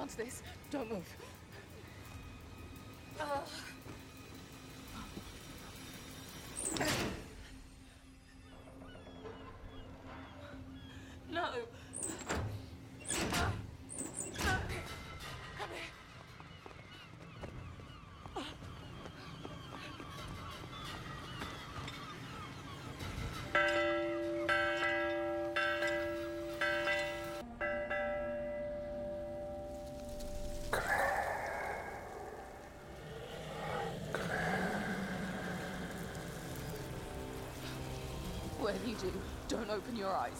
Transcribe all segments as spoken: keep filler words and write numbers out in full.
on to this. Don't move. Uh. No. Come here. Whatever you do, don't open your eyes.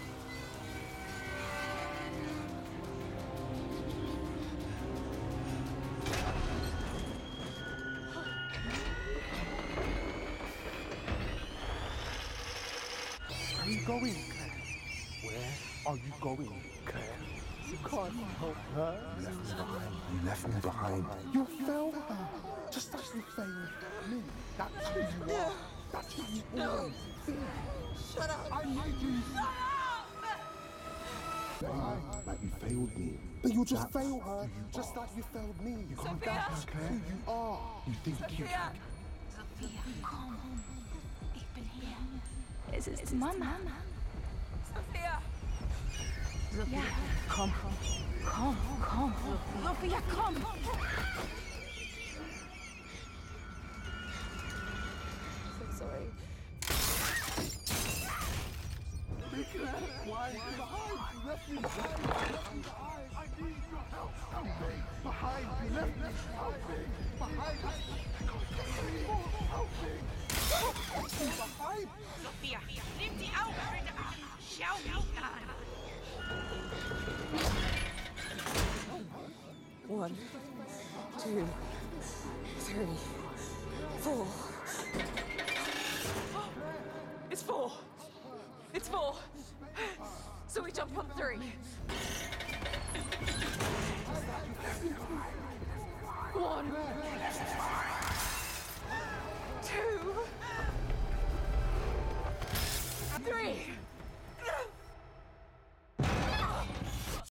Where are you going, Claire? Where are you going, Claire? You can't help her. You left me behind. You left me behind. You failed her. Just as you failed me. That's who you are. That's who you No. always be. Shut up. I need you. Shut up! Lie like you failed me. But you'll just fail her, just like you failed me. You can't Sophia. doubt who you are. You think you Sophia. can. Sophia, komm. Ich bin hier. Es ist Mama. Sophia. Sophia, komm. Komm, komm. Sophia, komm. So sorry. Why are you behind? You left me behind. You left me behind. I need your help. Help me. Behind. You left me. Help me. Behind. Help me. Help me. Behind. Sophia, nimm die Augen bitte ab. Schau mich an. One, two, three, four. It's four. It's four. So we jump on three. One. Two. Three.